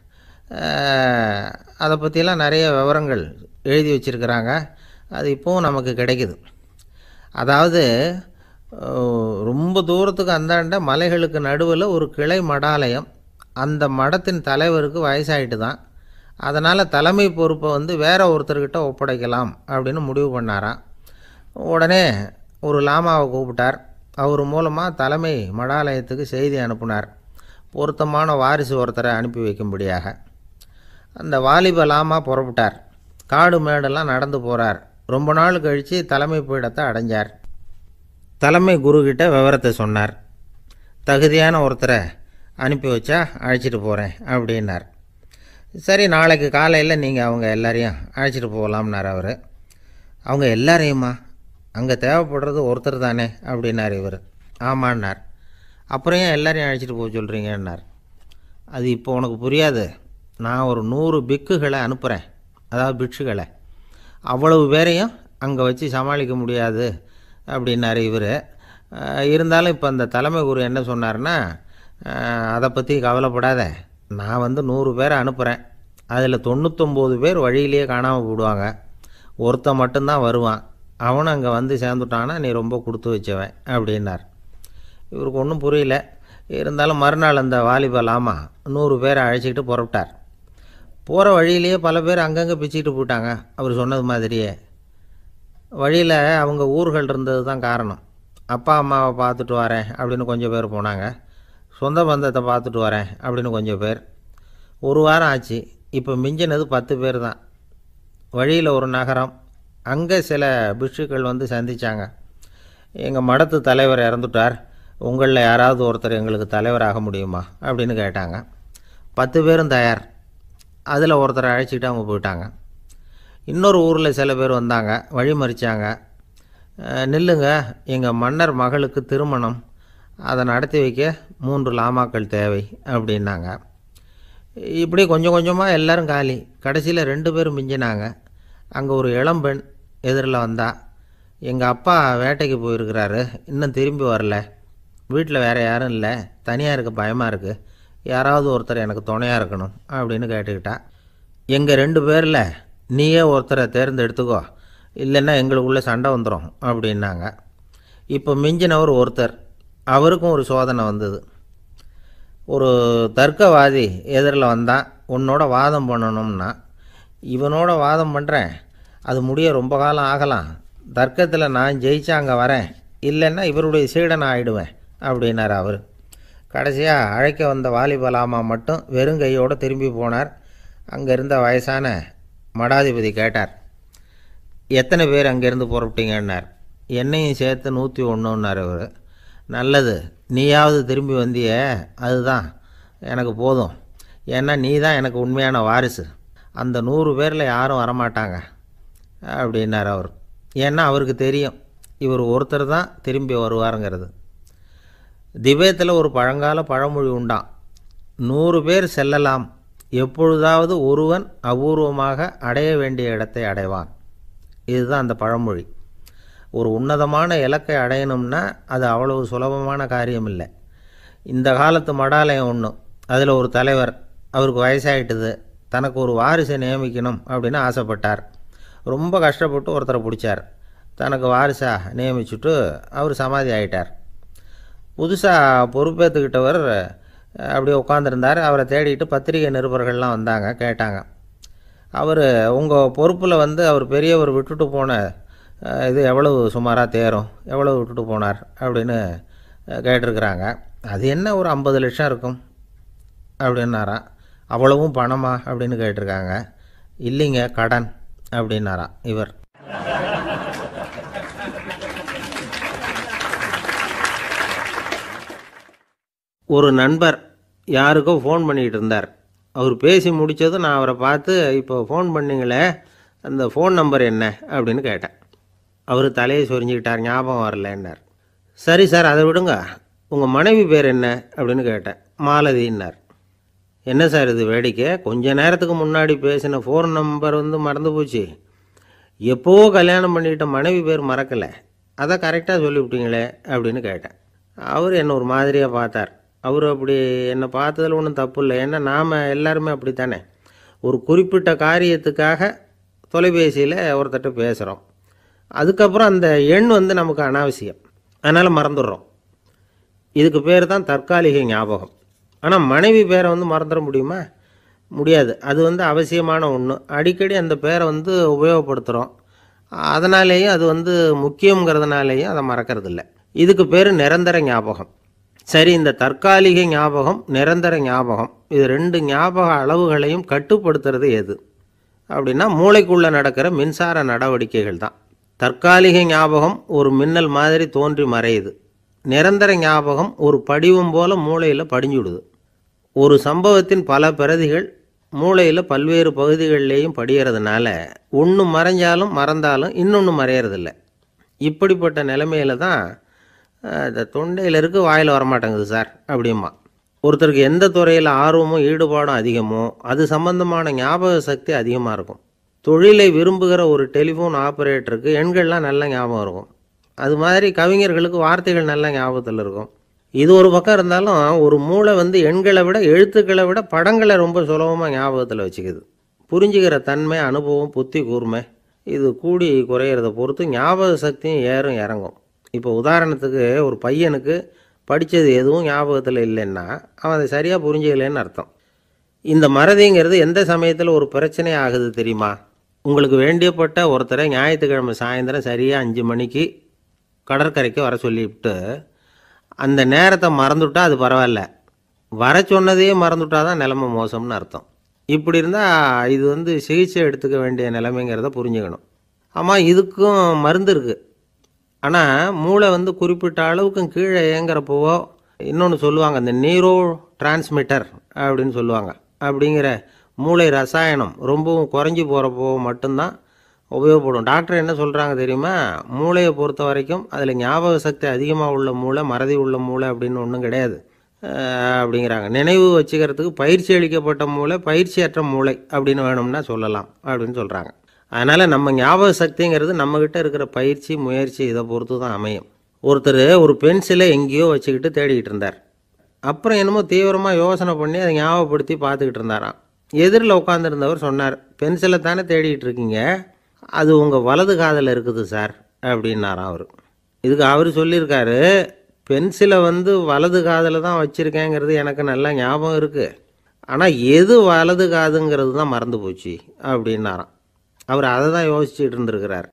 அதை பற்றியெல்லாம் நிறைய விவரங்கள் எழுதி வச்சுருக்கிறாங்க. அது இப்போவும் நமக்கு கிடைக்குது. அதாவது ரொம்ப தூரத்துக்கு அந்தாண்ட மலைகளுக்கு நடுவில் ஒரு கிளை மடாலயம். அந்த மடத்தின் தலைவருக்கு வயசாகிட்டு தான். அதனால் தலைமை பொறுப்பை வந்து வேற ஒருத்தர்கிட்ட ஒப்படைக்கலாம் அப்படின்னு முடிவு பண்ணாராம். உடனே ஒரு லாமாவை கூப்பிட்டார். அவர் மூலமாக தலைமை மடாலயத்துக்கு செய்தி அனுப்புனார், பொருத்தமான வாரிசு ஒருத்தரை அனுப்பி வைக்கும்படியாக. அந்த வாலிப லாமா புறப்பட்டார். காடு மேடெல்லாம் நடந்து போகிறார். ரொம்ப நாள் கழித்து தலைமை பீடத்தை அடைஞ்சார். தலைமை குருக்கிட்ட விவரத்தை சொன்னார். தகுதியான ஒருத்தரை அனுப்பி வச்சா அழைச்சிட்டு போகிறேன் அப்படின்னார். சரி, நாளைக்கு காலையில் நீங்கள் அவங்க எல்லாரையும் அழைச்சிட்டு போகலாம்னார் அவர். அவங்க எல்லாரையுமா? அங்கே தேவைப்படுறது ஒருத்தர் தானே அப்படின்னார் இவர். ஆமான்னார். அப்புறம் ஏன் எல்லாரையும் அழைச்சிட்டு போக சொல்கிறீங்கன்னார். அது இப்போ உனக்கு புரியாது. நான் ஒரு நூறு பிக்குகளை அனுப்புகிறேன், அதாவது பிட்சுகளை. அவ்வளவு பேரையும் அங்கே வச்சு சமாளிக்க முடியாது அப்படின்னார் இவர். இருந்தாலும் இப்போ அந்த தலைமை குரு என்ன சொன்னார்னா, அதை பற்றி கவலைப்படாத, நான் வந்து நூறு பேரை அனுப்புகிறேன். அதில் தொண்ணூத்தொம்பது பேர் வழியிலேயே காணாமல் போடுவாங்க, ஒருத்தன் மட்டும்தான் வருவான். அவனும் அங்கே வந்து சேர்ந்துட்டான்னா நீ ரொம்ப கொடுத்து வச்சவன் அப்படின்னார். இவருக்கு ஒன்றும் புரியல. இருந்தாலும் மறுநாள் அந்த வாலிபலாமா நூறு பேரை அழைச்சிக்கிட்டு புறப்பட்டார். போகிற வழியிலேயே பல பேர் அங்கங்கே பிச்சுக்கிட்டு போயிட்டாங்க. அவர் சொன்னது மாதிரியே வழியில் அவங்க ஊர்கள் இருந்தது தான் காரணம். அப்பா அம்மாவை பார்த்துட்டு வரேன் அப்படின்னு கொஞ்சம் பேர் போனாங்க. சொந்த பந்தத்தை பார்த்துட்டு வரேன் அப்படின்னு கொஞ்சம் பேர். ஒரு வாரம் ஆச்சு. இப்போ மிஞ்சினது பத்து பேர் தான். வழியில் ஒரு நகரம். அங்கே சில பிட்சுக்கள் வந்து சந்தித்தாங்க. எங்கள் மடத்து தலைவர் இறந்துட்டார், உங்களில் யாராவது ஒருத்தர் எங்களுக்கு தலைவராக முடியுமா அப்படின்னு கேட்டாங்க. பத்து பேரும் தயார். அதில் ஒருத்தரை அழைச்சிக்கிட்டு அவங்க போயிட்டாங்க. இன்னொரு ஊரில் சில பேர் வந்தாங்க, வழி மறிச்சாங்க. நில்லுங்க, எங்கள் மன்னர் மகளுக்கு திருமணம், அதை நடத்தி வைக்க மூன்று லாமாக்கள் தேவை அப்படின்னாங்க. இப்படி கொஞ்சம் கொஞ்சமாக எல்லோரும் காலி. கடைசியில் ரெண்டு பேரும் மிஞ்சினாங்க. அங்கே ஒரு இளம்பெண் எதிரில் வந்தா. எங்கள் அப்பா வேட்டைக்கு போயிருக்கிறாரு, இன்னும் திரும்பி வரல. வீட்டில் வேறு யாரும் இல்லை, தனியாக இருக்க பயமாக இருக்குது, யாராவது ஒருத்தர் எனக்கு துணையாக இருக்கணும் அப்படின்னு கேட்டுக்கிட்டா. எங்கள் ரெண்டு பேரில் நீயே ஒருத்தரை தேர்ந்தெடுத்துக்கோ, இல்லைன்னா எங்களுக்குள்ளே சண்டை வந்துடும் அப்படின்னாங்க. இப்போ மிஞ்சினவர் ஒருத்தர். அவருக்கும் ஒரு சோதனை வந்தது. ஒரு தர்க்கவாதி எதிரில் வந்தான். உன்னோட வாதம் பண்ணணும்னா. இவனோட வாதம் பண்ணுறேன், அது முடிய ரொம்ப காலம் ஆகலாம். தர்க்கத்தில் நான் ஜெயிச்சா அங்கே வரேன், இல்லைன்னா இவருடைய சீடனை ஆகிடுவேன் அப்படின்னார் அவர். கடைசியாக அழைக்க வந்த வாலிபலாமா மட்டும் வெறுங்கையோடு திரும்பி போனார். அங்கே இருந்த வயசான மடாதிபதி கேட்டார், எத்தனை பேர் அங்கேருந்து புறப்பட்டீங்கன்னார். என்னையும் சேர்த்து நூற்றி ஒன்றுன்னார் அவர். நல்லது, நீயாவது திரும்பி வந்தியே, அதுதான் எனக்கு போதும். ஏன்னா நீ தான் எனக்கு உண்மையான வாரிசு. அந்த நூறு பேரில் யாரும் வரமாட்டாங்க அப்படின்னார் அவர். ஏன்னா அவருக்கு தெரியும் இவர் ஒருத்தர் தான் திரும்பி வருவாருங்கிறது. திபேத்தில் ஒரு பழங்கால பழமொழி உண்டாம், நூறு பேர் செல்லலாம், எப்பொழுதாவது ஒருவன் அபூர்வமாக அடைய வேண்டிய இடத்தை அடைவான். இதுதான் அந்த பழமொழி. ஒரு உன்னதமான இலக்கை அடையணும்னா அது அவ்வளவு சுலபமான காரியம் இல்லை. இந்த காலத்து மடாலயம் ஒன்று, அதில் ஒரு தலைவர், அவருக்கு வயசாகிட்டுது, தனக்கு ஒரு வாரிசை நியமிக்கணும் அப்படின்னு ஆசைப்பட்டார். ரொம்ப கஷ்டப்பட்டு ஒருத்தரை பிடிச்சார். தனக்கு வாரிசாக நியமிச்சுட்டு அவர் சமாதி ஆகிட்டார். புதுசாக பொறுப்பேற்றுக்கிட்டவர் அப்படியே உட்காந்துருந்தார். அவரை தேடிட்டு பத்திரிகை நிருபர்கள்லாம் வந்தாங்க, கேட்டாங்க. அவர் உங்கள் பொறுப்பில் வந்து அவர் பெரியவர் விட்டுட்டு போன இது எவ்வளவு சுமாராக தேரும், எவ்வளவு விட்டுட்டு போனார் அப்படின்னு கேட்டிருக்கிறாங்க. அது என்ன ஒரு ஐம்பது லட்சம் இருக்கும் அப்படின்னாராம். அவ்வளவும் பணமா அப்படின்னு கேட்டிருக்காங்க. இல்லைங்க, கடன் அப்படின்னாராம் இவர். ஒரு நண்பர் யாருக்கோ ஃபோன் பண்ணிக்கிட்டு இருந்தார். அவர் பேசி முடித்ததும் நான் அவரை பார்த்து, இப்போ ஃபோன் பண்ணிங்களே, அந்த ஃபோன் நம்பர் என்ன அப்படின்னு கேட்டேன். அவர் தலையை சொரிஞ்சுக்கிட்டார், ஞாபகம் வரலன்னார். சரி சார், அதை விடுங்க, உங்கள் மனைவி பேர் என்ன அப்படின்னு கேட்டேன். மாலதின்னார். என்ன சார் இது வேடிக்கை, கொஞ்ச நேரத்துக்கு முன்னாடி பேசின ஃபோன் நம்பர் வந்து மறந்து போச்சு, எப்போ கல்யாணம் பண்ணிக்கிட்ட மனைவி பேர் மறக்கலை, அதை கரெக்டாக சொல்லிவிட்டீங்களே அப்படின்னு கேட்டேன். அவர் என்னை ஒரு மாதிரியாக பார்த்தார். அவர் அப்படி என்னை பார்த்ததில் ஒன்றும் தப்பு இல்லை, ஏன்னா நாம் எல்லாருமே அப்படித்தானே, ஒரு குறிப்பிட்ட காரியத்துக்காக தொலைபேசியில் ஒருத்தட்ட பேசுகிறோம், அதுக்கப்புறம் அந்த எண் வந்து நமக்கு அனாவசியம், அதனால் மறந்துடுறோம். இதுக்கு பேர் தான் தற்காலிக ஞாபகம். ஆனால் மனைவி பேரை வந்து மறந்துட முடியுமா? முடியாது. அது வந்து அவசியமான ஒன்று. அடிக்கடி அந்த பேரை வந்து உபயோகப்படுத்துகிறோம், அதனாலேயும் அது வந்து முக்கியங்கிறதுனாலேயும் அதை மறக்கறதில்ல. இதுக்கு பேர் நிரந்தர ஞாபகம். சரி, இந்த தற்காலிக ஞாபகம், நிரந்தர ஞாபகம், இது ரெண்டு ஞாபக அளவுகளையும் கட்டுப்படுத்துறது எது அப்படின்னா மூளைக்குள்ளே நடக்கிற மின்சார நடவடிக்கைகள் தான். தற்காலிக ஞாபகம் ஒரு மின்னல் மாதிரி தோன்றி மறையுது. நிரந்தர ஞாபகம் ஒரு படிவம் போல் மூளையில் படிஞ்சுடுது. ஒரு சம்பவத்தின் பல பிரதிகள் மூளையில் பல்வேறு பகுதிகளிலேயும் படிகிறதுனால ஒன்று மறைஞ்சாலும் மறந்தாலும் இன்னொன்று மறையறதில்ல. இப்படிப்பட்ட நிலைமையில தான் இந்த தொண்டையில் இருக்கு, வாயில் வரமாட்டேங்குது சார் அப்படிமா. ஒருத்தருக்கு எந்த துறையில் ஆர்வமும் ஈடுபாடும் அதிகமோ அது சம்பந்தமான ஞாபக சக்தி அதிகமாக இருக்கும். தொழிலை விரும்புகிற ஒரு டெலிஃபோன் ஆப்ரேட்டருக்கு எண்கள்லாம் நல்ல ஞாபகம் இருக்கும். அது மாதிரி கவிஞர்களுக்கு வார்த்தைகள் நல்ல ஞாபகத்தில் இருக்கும். இது ஒரு பக்கம் இருந்தாலும் ஒரு மூளை வந்து எண்களை விட எழுத்துக்களை விட படங்களை ரொம்ப சுலபமாக ஞாபகத்தில் வச்சுக்குது. புரிஞ்சுக்கிற தன்மை, அனுபவம், புத்தி கூர்மை இது கூடி குறையிறத பொறுத்து ஞாபக சக்தியும் ஏறும் இறங்கும். இப்போ உதாரணத்துக்கு ஒரு பையனுக்கு படித்தது எதுவும் ஞாபகத்தில் இல்லைன்னா அவன் அதை சரியாக புரிஞ்சுக்கலைன்னு அர்த்தம். இந்த மறதிங்கிறது எந்த சமயத்தில் ஒரு பிரச்சனை ஆகுது தெரியுமா? உங்களுக்கு வேண்டியப்பட்ட ஒருத்தரை ஞாயிற்றுக்கிழமை சாயந்தரம் சரியாக அஞ்சு மணிக்கு கடற்கரைக்கு வர சொல்லிவிட்டு அந்த நேரத்தை மறந்துவிட்டா அது பரவாயில்ல, வர சொன்னதையே மறந்துவிட்டா தான் நிலைமை மோசம்னு அர்த்தம். இப்படி இருந்தால் இது வந்து சிகிச்சை எடுத்துக்க வேண்டிய நிலைமைங்கிறத புரிஞ்சுக்கணும். ஆமாம், இதுக்கும் மருந்து இருக்குது. ஆனால் மூளை வந்து குறிப்பிட்ட அளவுக்கும் கீழே இயங்குறப்போவோ இன்னொன்று சொல்லுவாங்க, இந்த நியூரோ டிரான்ஸ்மிட்டர் அப்படின்னு சொல்லுவாங்க. அப்படிங்கிற மூளை ரசாயனம் ரொம்பவும் குறைஞ்சி போகிறப்போ மட்டும்தான் உபயோகப்படும். டாக்டர் என்ன சொல்கிறாங்க தெரியுமா? மூளையை பொறுத்த வரைக்கும் அதில் ஞாபக சக்தி அதிகமாக உள்ள மூளை, மறதி உள்ள மூளை அப்படின்னு ஒன்றும் கிடையாது அப்படிங்கிறாங்க. நினைவு வச்சுக்கிறதுக்கு பயிற்சி அளிக்கப்பட்ட மூளை, பயிற்சியற்ற மூளை அப்படின்னு வேணும்னா சொல்லலாம் அப்படின்னு சொல்கிறாங்க. அதனால் நம்ம ஞாபக சக்திங்கிறது நம்மக்கிட்ட இருக்கிற பயிற்சி, முயற்சி இதை பொறுத்து தான் அமையும். ஒருத்தர் ஒரு பென்சிலை எங்கேயோ வச்சுக்கிட்டு தேடிக்கிட்டு இருந்தார். அப்புறம் என்னமோ தீவிரமாக யோசனை பண்ணி அதை ஞாபகப்படுத்தி பார்த்துக்கிட்டு இருந்தாராம். எதிரில் உட்காந்துருந்தவர் சொன்னார், பென்சிலை தானே தேடிக்கிட்டு இருக்கீங்க, அது உங்கள் வலது காதில் இருக்குது சார் அப்படின்னாராம் அவர். இதுக்கு அவர் சொல்லியிருக்காரு, பென்சிலை வந்து வலது காதில் தான் வச்சுருக்கேங்கிறது எனக்கு நல்லா ஞாபகம் இருக்குது, ஆனால் எது வலது காதுங்கிறது தான் மறந்து போச்சு அப்படின்னாராம். அவர் அதை தான் யோசிச்சுட்டு இருந்திருக்கிறார்.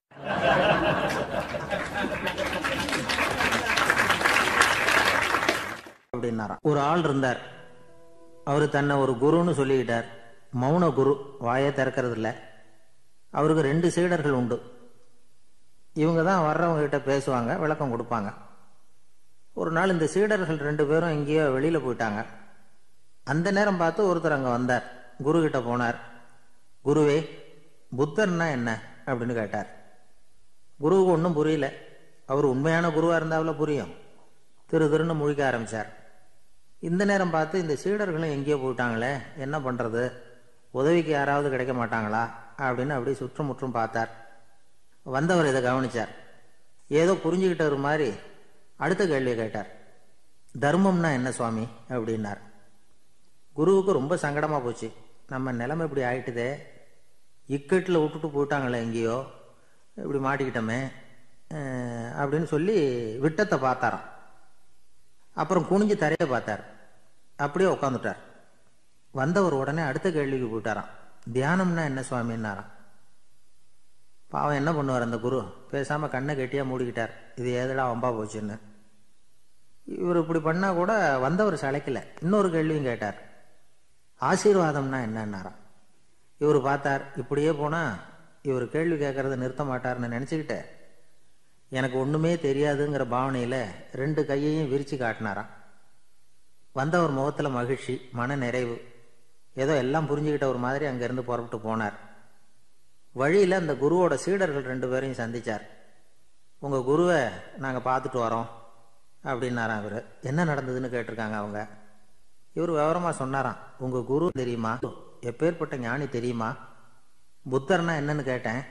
அப்படின்னாராம். ஒரு ஆள் இருந்தார், அவர் தன்னை ஒரு குருன்னு சொல்லிக்கிட்டார். மௌன குரு, வாயை திறக்கிறது இல்லை. அவருக்கு ரெண்டு சீடர்கள் உண்டு. இவங்க தான் வர்றவங்க கிட்ட பேசுவாங்க, விளக்கம் கொடுப்பாங்க. ஒரு நாள் இந்த சீடர்கள் ரெண்டு பேரும் எங்கேயோ வெளியில் போயிட்டாங்க. அந்த நேரம் பார்த்து ஒருத்தர் அங்கே வந்தார். குரு கிட்ட போனார். குருவே, புத்தர்னா என்ன அப்படின்னு கேட்டார். குருவுக்கு ஒன்றும் புரியல. அவர் உண்மையான குருவாக இருந்தாவில் புரியும். திரு திருன்னு முழிக்க ஆரம்பித்தார். இந்த நேரம் பார்த்து இந்த சீடர்களும் எங்கேயோ போயிட்டாங்களே, என்ன பண்ணுறது, உதவிக்கு யாராவது கிடைக்க மாட்டாங்களா அப்படின்னு அப்படி சுற்றுமுற்றும் பார்த்தார். வந்தவர் இதை கவனித்தார். ஏதோ புரிஞ்சுக்கிட்டவர் மாதிரி அடுத்த கேள்வியை கேட்டார். தர்மம்னா என்ன சுவாமி அப்படின்னார். குருவுக்கு ரொம்ப சங்கடமாக போச்சு. நம்ம நிலைமை இப்படி ஆயிட்டுதே, இக்கட்டில் விட்டுட்டு போயிட்டாங்களே எங்கேயோ, இப்படி மாட்டிக்கிட்டோமே அப்படின்னு சொல்லி விட்டத்தை பார்த்தாராம். அப்புறம் குனிஞ்சு தரையை பார்த்தார். அப்படியே உட்காந்துட்டார். வந்தவர் உடனே அடுத்த கேள்விக்கு போயிட்டாராம். தியானம்னா என்ன சுவாமின்னாராம். பாவம் என்ன பண்ணுவார் அந்த குரு, பேசாமல் கண்ணை கெட்டியாக மூடிக்கிட்டார். இது ஏதடா வம்பா போச்சுன்னு. இவர் இப்படி பண்ணால் கூட வந்தவர் சளைக்கல. இன்னொரு கேள்வியும் கேட்டார். ஆசீர்வாதம்னா என்னன்னாராம். இவர் பார்த்தார், இப்படியே போனால் இவர் கேள்வி கேட்கறத நிறுத்த மாட்டார்னு நினச்சிக்கிட்டு எனக்கு ஒன்றுமே தெரியாதுங்கிற பாவனையில் ரெண்டு கையையும் விரித்து காட்டினாராம். வந்தவர் முகத்தில் மகிழ்ச்சி, மன நிறைவு, ஏதோ எல்லாம் புரிஞ்சுக்கிட்ட ஒரு மாதிரி அங்கேருந்து புறப்பட்டு போனார். வழியில் அந்த குருவோட சீடர்கள் ரெண்டு பேரையும் சந்தித்தார். உங்கள் குருவை நாங்கள் பார்த்துட்டு வரோம் அப்படின்னாராம். அவர் என்ன நடந்ததுன்னு கேட்டிருக்காங்க அவங்க. இவர் விவரமாக சொன்னாராம், உங்கள் குரு தெரியுமா, எப்பேற்பட்ட ஞானி தெரியுமா, புத்தர்னா என்னன்னு கேட்டேன்.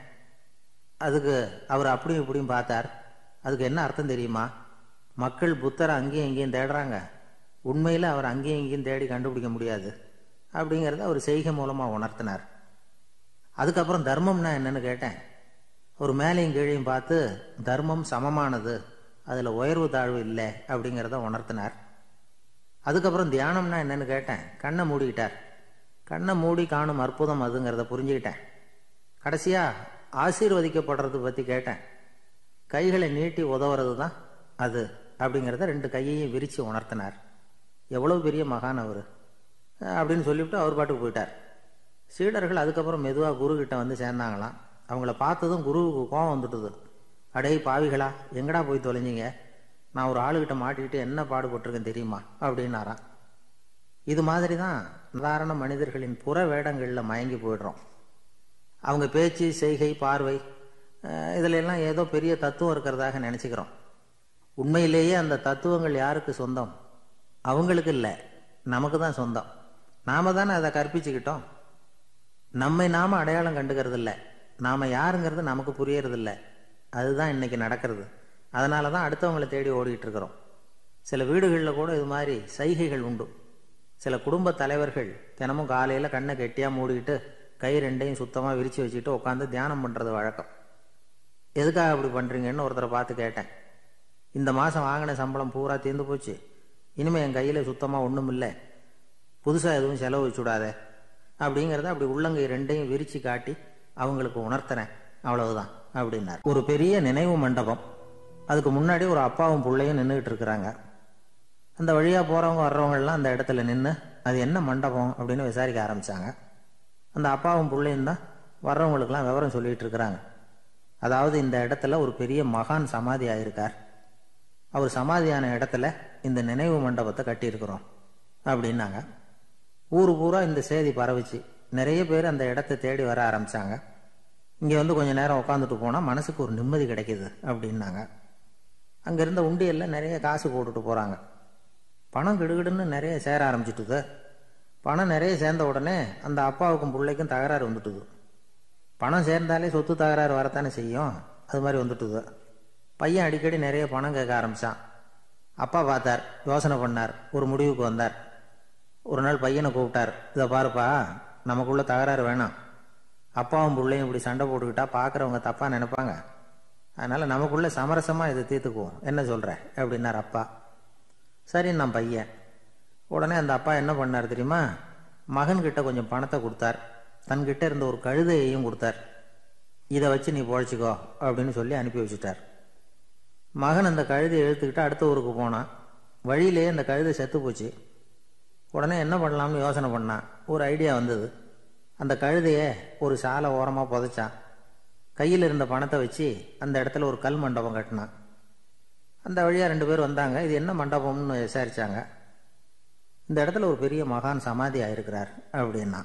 அதுக்கு அவர் அப்படியும் இப்படியும் பார்த்தார். அதுக்கு என்ன அர்த்தம் தெரியுமா, மக்கள் புத்தரை அங்கேயும் இங்கேயும் தேடுறாங்க, உண்மையில் அவர் அங்கேயும் இங்கேயும் தேடி கண்டுபிடிக்க முடியாது அப்படிங்கிறத அவர் செய்கை மூலமாக உணர்த்தினார். அதுக்கப்புறம் தர்மம்னா என்னன்னு கேட்டேன். ஒரு மேலையும் கீழையும் பார்த்து தர்மம் சமமானது, அதில் உயர்வு தாழ்வு இல்லை அப்படிங்கிறத உணர்த்தினார். அதுக்கப்புறம் தியானம்னா என்னன்னு கேட்டேன். கண்ணை மூடிக்கிட்டார். கண்ணை மூடி காணும் அற்புதம் அதுங்கிறத புரிஞ்சுக்கிட்டேன். கடைசியாக ஆசீர்வதிக்கப்படுறது பற்றி கேட்டேன். கைகளை நீட்டி உதவுறது தான் அது அப்படிங்கிறத ரெண்டு கையையும் விரித்து உணர்த்தினார். எவ்வளோ பெரிய மகான் அவர் அப்படின்னு சொல்லிவிட்டு அவர் பாட்டுக்கு போயிட்டார். சீடர்கள் அதுக்கப்புறம் மெதுவாக குருக்கிட்ட வந்து சேர்ந்தாங்களாம். அவங்கள பார்த்ததும் குருவுக்கு கோபம் வந்துட்டுது. அடே பாவிகளா, எங்கடா போய் தொலைஞ்சிங்க, நான் ஒரு ஆளுகிட்ட மாட்டிக்கிட்டு என்ன பாடுபட்டிருக்கேன் தெரியுமா அப்படின்னாராம். இது மாதிரி தான் சாதாரண மனிதர்களின் புற வேடங்களில் மயங்கி போயிடுறோம். அவங்க பேச்சு, செய்கை, பார்வை இதில் எல்லாம் ஏதோ பெரிய தத்துவம் இருக்கிறதாக நினச்சிக்கிறோம். உண்மையிலேயே அந்த தத்துவங்கள் யாருக்கு சொந்தம்? அவங்களுக்கு இல்லை, நமக்கு தான் சொந்தம். நாம தானே அதை கற்பிச்சுக்கிட்டோம். நம்மை நாம அடையாளம் கண்டுக்கிறது இல்லை, நாம யாருங்கிறது நமக்கு புரியறதில்லை. அதுதான் இன்னைக்கு நடக்கிறது. அதனால தான் அடுத்தவங்களை தேடி ஓடிட்டு இருக்கிறோம். சில வீடுகளில் கூட இது மாதிரி சைகைகள் உண்டு. சில குடும்ப தலைவர்கள் தினமும் காலையில் கண்ணை கெட்டியாக மூடிக்கிட்டு கை ரெண்டையும் சுத்தமாக விரித்து வச்சுக்கிட்டு உட்காந்து தியானம் பண்ணுறது வழக்கம். எதுக்காக அப்படி பண்ணுறீங்கன்னு ஒருத்தரை பார்த்து கேட்டேன். இந்த மாதம் வாங்கின சம்பளம் பூரா தீர்ந்து போச்சு, இனிமேல் என் கையில் சுத்தமாக ஒன்றும் இல்லை, புதுசாக எதுவும் செலவு வச்சுடாத அப்படிங்கிறத அப்படி உள்ளங்கை ரெண்டையும் விரித்து காட்டி அவங்களுக்கு உணர்த்துறேன், அவ்வளவுதான் அப்படின்னார். ஒரு பெரிய நினைவு மண்டபம், அதுக்கு முன்னாடி ஒரு அப்பாவும் பிள்ளையும் நின்றுக்கிட்டு இருக்கிறாங்க. அந்த வழியாக போகிறவங்க வர்றவங்கெல்லாம் அந்த இடத்துல நின்று அது என்ன மண்டபம் அப்படின்னு விசாரிக்க ஆரம்பித்தாங்க. அந்த அப்பாவும் பிள்ளையும் தான் வர்றவங்களுக்கெல்லாம் விவரம் சொல்லிகிட்டு இருக்கிறாங்க. அதாவது இந்த இடத்துல ஒரு பெரிய மகான் சமாதி ஆயிருக்கார், அவர் சமாதியான இடத்துல இந்த நினைவு மண்டபத்தை கட்டியிருக்கிறோம் அப்படின்னாங்க. ஊர் பூரா இந்த செய்தி பரவிச்சு. நிறைய பேர் அந்த இடத்தை தேடி வர ஆரம்பித்தாங்க. இங்கே வந்து கொஞ்சம் நேரம் உட்காந்துட்டு போனால் மனசுக்கு ஒரு நிம்மதி கிடைக்கிது அப்படின்னாங்க. அங்கே இருந்த உண்டியலில் நிறைய காசு போட்டுட்டு போகிறாங்க. பணம் கிடுகிடுன்னு நிறைய சேர ஆரம்பிச்சுட்டுது. பணம் நிறைய சேர்ந்த உடனே அந்த அப்பாவுக்கும் பிள்ளைக்கும் தகராறு வந்துட்டுது. பணம் சேர்ந்தாலே சொத்து தகராறு வரத்தானே செய்யும், அது மாதிரி வந்துட்டுது. பையன் அடிக்கடி நிறைய பணம் கேட்க ஆரம்பித்தான். அப்பா பார்த்தார், யோசனை பண்ணார், ஒரு முடிவுக்கு வந்தார். ஒரு நாள் பையனை கூப்பிட்டார். இதை பாருப்பா, நமக்குள்ள தகராறு வேணாம், அப்பாவும் பிள்ளையும் இப்படி சண்டை போட்டுக்கிட்டா பார்க்குறவங்க தப்பாக நினைப்பாங்க, அதனால் நமக்குள்ளே சமரசமாக இதை தீர்த்துக்குவோம், என்ன சொல்கிற அப்படின்னார் அப்பா. சரி நான் பையன். உடனே அந்த அப்பா என்ன பண்ணார் தெரியுமா, மகன்கிட்ட கொஞ்சம் பணத்தை கொடுத்தார், தன்கிட்ட இருந்த ஒரு கழுதையையும் கொடுத்தார். இதை வச்சு நீ பொழைச்சிக்கோ அப்படின்னு சொல்லி அனுப்பி வச்சுட்டார். மகன் அந்த கழுதையை இழுத்துக்கிட்டு அடுத்த ஊருக்கு போனான். வழியிலேயே அந்த கழுதை செத்து போச்சு. உடனே என்ன பண்ணலாம்னு யோசனை பண்ணான். ஒரு ஐடியா வந்தது. அந்த கழுதையை ஒரு சாலை ஓரமாக புதைச்சான். கையில் இருந்த பணத்தை வச்சு அந்த இடத்துல ஒரு கல் மண்டபம் கட்டினான். அந்த வழியாக ரெண்டு பேர் வந்தாங்க. இது என்ன மண்டபம்னு விசாரித்தாங்க. இந்த இடத்துல ஒரு பெரிய மகான் சமாதி ஆயிருக்கிறார் அப்படின்னா.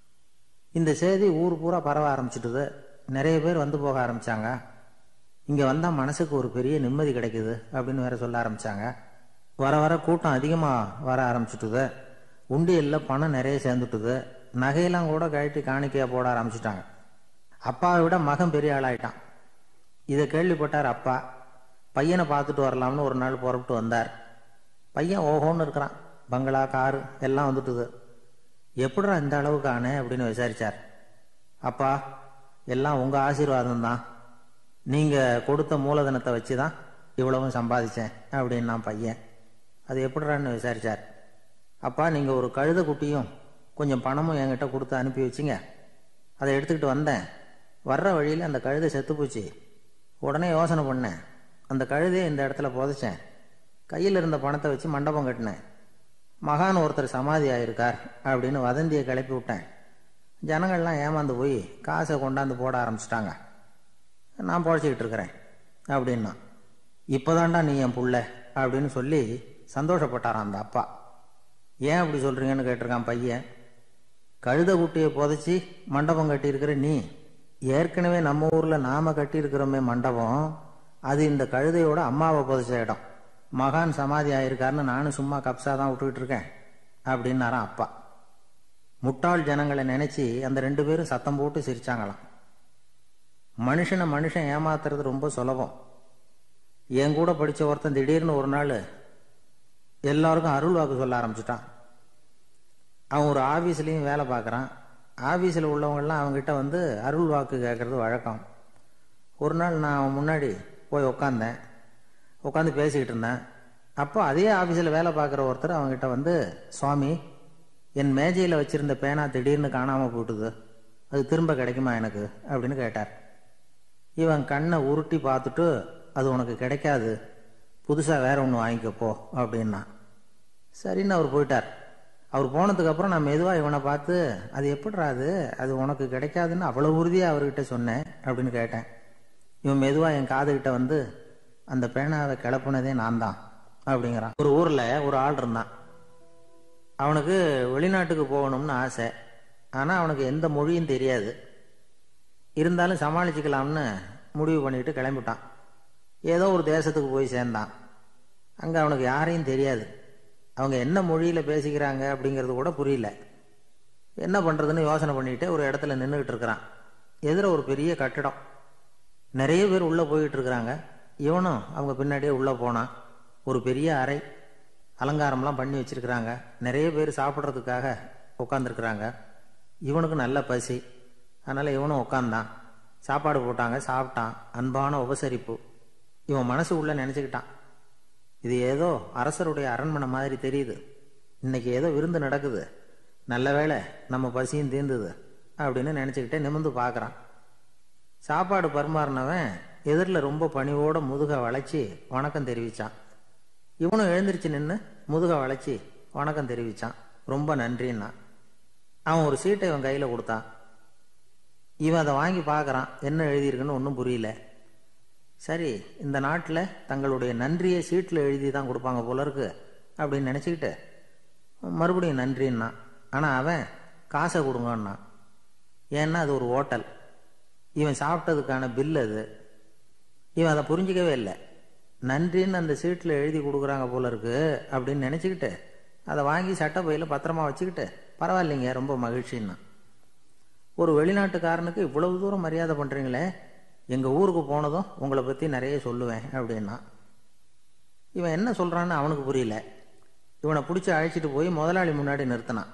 இந்த செய்தி ஊர் பூரா பரவ ஆரம்பிச்சுட்டுது. நிறைய பேர் வந்து போக ஆரம்பித்தாங்க. இங்கே வந்தால் மனசுக்கு ஒரு பெரிய நிம்மதி கிடைக்குது அப்படின்னு வேற சொல்ல ஆரம்பித்தாங்க. வர வர கூட்டம் அதிகமாக வர ஆரம்பிச்சுட்டுது. உண்டியலில் பணம் நிறைய சேர்ந்துட்டுது. நகையெல்லாம் கூட கழட்டி காணிக்கையாக போட ஆரம்பிச்சுட்டாங்க. அப்பாவை விட மகன் பெரிய ஆளாயிட்டான். இதை கேள்விப்பட்டார் அப்பா. பையனை பார்த்துட்டு வரலாம்னு ஒரு நாள் புறப்பட்டு வந்தார். பையன் ஓஹோன்னு இருக்கிறான். பங்களா, காரு எல்லாம் வந்துட்டுது. எப்படிடா இந்த அளவுக்கு ஆனே அப்படின்னு விசாரித்தார். அப்பா, எல்லாம் உங்கள் ஆசீர்வாதம் தான், நீங்கள் கொடுத்த மூலதனத்தை வச்சு தான் இவ்வளவும் சம்பாதிச்சேன் அப்படின்னு நான் பையன். அது எப்படிறான்னு விசாரித்தார். அப்பா, நீங்கள் ஒரு கழுதை குட்டியும் கொஞ்சம் பணமும் என்கிட்ட கொடுத்து அனுப்பி வச்சிங்க, அதை எடுத்துக்கிட்டு வந்தேன். வர்ற வழியில் அந்த கழுதை செத்து போச்சு. உடனே யோசனை பண்ணேன், அந்த கழுதையை இந்த இடத்துல புதைச்சேன். கையில் இருந்த பணத்தை வச்சு மண்டபம் கட்டினேன். மகான் ஒருத்தர் சமாதி ஆயிருக்கார் அப்படின்னு வதந்தியை கிளப்பி விட்டேன். ஜனங்கள்லாம் ஏமாந்து போய் காசை கொண்டாந்து போட ஆரம்பிச்சிட்டாங்க. நான் பொழைச்சிக்கிட்டு இருக்கிறேன் அப்படின்னா. இப்போதான்டா நீ என் புள்ள அப்படின்னு சொல்லி சந்தோஷப்பட்டாரான் அந்த அப்பா. ஏன் அப்படி சொல்கிறீங்கன்னு கேட்டிருக்கான் பையன். கழுத குட்டியை புதைச்சி மண்டபம் கட்டியிருக்கிற நீ, ஏற்கனவே நம்ம ஊரில் நாம் கட்டியிருக்கிறோமே மண்டபம், அது இந்த கழுதையோட அம்மாவை புதைச்ச இடம். மகான் சமாதி ஆயிருக்காருன்னு நானும் சும்மா கப்ஸா தான் விட்டுக்கிட்டு இருக்கேன். அப்படின்னாராம் அப்பா. முட்டாள் ஜனங்களை நினைச்சு அந்த ரெண்டு பேரும் சத்தம் போட்டு சிரிச்சாங்களாம். மனுஷனை மனுஷன் ஏமாத்துறது ரொம்ப சுலபம். என் கூட படிச்ச ஒருத்தன் திடீர்னு ஒரு நாள் எல்லாருக்கும் அருள் வாக்கு சொல்ல ஆரம்பிச்சுட்டான். அவன் ஒரு ஆபீஸ்லயும் வேலை பார்க்கறான். ஆபீஸில் உள்ளவங்கெல்லாம் அவங்ககிட்ட வந்து அருள் வாக்கு கேட்கறது வழக்கம். ஒரு நாள் நான் அவன் முன்னாடி போய் உக்காந்தேன். உட்காந்து பேசிக்கிட்டு இருந்தேன். அப்போ அதே ஆபீஸில் வேலை பார்க்குற ஒருத்தர் அவங்ககிட்ட வந்து, சுவாமி, என் மேஜையில் வச்சிருந்த பேனா திடீர்னு காணாமல் போட்டுது, அது திரும்ப கிடைக்குமா எனக்கு அப்படின்னு கேட்டார். இவன் கண்ணை உருட்டி பார்த்துட்டு, அது உனக்கு கிடைக்காது, புதுசாக வேற ஒன்று வாங்கிக்கப்போ அப்படின்னா. சரின்னு அவர் போயிட்டார். அவர் போனதுக்கப்புறம் நான் மெதுவாக இவனை பார்த்து, அது எப்படிறாது, அது உனக்கு கிடைக்காதுன்னு அவ்வளோ உறுதியாக அவர்கிட்ட சொன்னேன் அப்படின்னு கேட்டேன். இவன் மெதுவாக என் காதுகிட்ட வந்து, அந்த பேனாவை கிளப்புனதே நான் தான் அப்படிங்கிறான். ஒரு ஊரில் ஒரு ஆள் இருந்தான். அவனுக்கு வெளிநாட்டுக்கு போகணும்னு ஆசை. ஆனால் அவனுக்கு எந்த மொழியும் தெரியாது. இருந்தாலும் சமாளிச்சுக்கலாம்னு முடிவு பண்ணிட்டு கிளம்பிட்டான். ஏதோ ஒரு தேசத்துக்கு போய் சேர்ந்தான். அங்கே அவனுக்கு யாரையும் தெரியாது. அவங்க என்ன மொழியில் பேசிக்கிறாங்க அப்படிங்கிறது கூட புரியல. என்ன பண்ணுறதுன்னு யோசனை பண்ணிட்டு ஒரு இடத்துல நின்றுக்கிட்டு இருக்கிறான். எதிர ஒரு பெரிய கட்டிடம். நிறைய பேர் உள்ளே போயிட்டு இருக்கிறாங்க. இவனும் அவங்க பின்னாடியே உள்ளே போனான். ஒரு பெரிய அறை, அலங்காரம்லாம் பண்ணி வச்சிருக்கிறாங்க. நிறைய பேர் சாப்பிட்றதுக்காக உட்காந்துருக்குறாங்க. இவனுக்கு நல்ல பசி. அதனால் இவனும் உட்காந்தான். சாப்பாடு போட்டாங்க, சாப்பிட்டான். அன்பான உபசரிப்பு. இவன் மனசு உள்ள நினச்சிக்கிட்டான், இது ஏதோ அரசருடைய அரண்மனை மாதிரி தெரியுது, இன்னைக்கு ஏதோ விருந்து நடக்குது, நல்ல வேளை நம்ம பசியும் தீர்ந்தது அப்படின்னு நினச்சிக்கிட்டே நிமிர்ந்து பார்க்குறான். சாப்பாடு பரிமாறினவன் எதிரில் ரொம்ப பணிவோட முதுக வளைச்சி வணக்கம் தெரிவித்தான். இவனும் எழுந்திரிச்சு நின்று முதுக வளைச்சி வணக்கம் தெரிவித்தான். ரொம்ப நன்றின்னா. அவன் ஒரு சீட்டை இவன் கையில் கொடுத்தான். இவன் அதை வாங்கி பார்க்குறான். என்ன எழுதியிருக்குன்னு ஒன்றும் புரியல. சரி, இந்த நாட்டில் தங்களுடைய நன்றியை சீட்டில் எழுதி தான் கொடுப்பாங்க போல இருக்கு அப்படின்னு நினச்சிக்கிட்டு மறுபடியும் நன்றின்னா. ஆனால் அவன் காசை கொடுங்கன்னா. ஏன்னா அது ஒரு ஹோட்டல், இவன் சாப்பிட்டதுக்கான பில் அது. இவன் அதை புரிஞ்சிக்கவே இல்லை. நன்றின்னு அந்த சீட்டில் எழுதி கொடுக்குறாங்க போல இருக்கு அப்படின்னு நினச்சிக்கிட்டு அதை வாங்கி சட்டை பையில் பத்திரமா வச்சுக்கிட்டு, பரவாயில்லைங்க, ரொம்ப மகிழ்ச்சின்னா. ஒரு வெளிநாட்டுக்காரனுக்கு இவ்வளவு தூரம் மரியாதை பண்ணுறீங்களே, எங்கள் ஊருக்கு போனதும் உங்களை பற்றி நிறைய சொல்லுவேன் அப்படின்னா. இவன் என்ன சொல்கிறான்னு அவனுக்கு புரியல. இவனை பிடிச்சி அழைச்சிட்டு போய் முதலாளி முன்னாடி நிறுத்தினான்.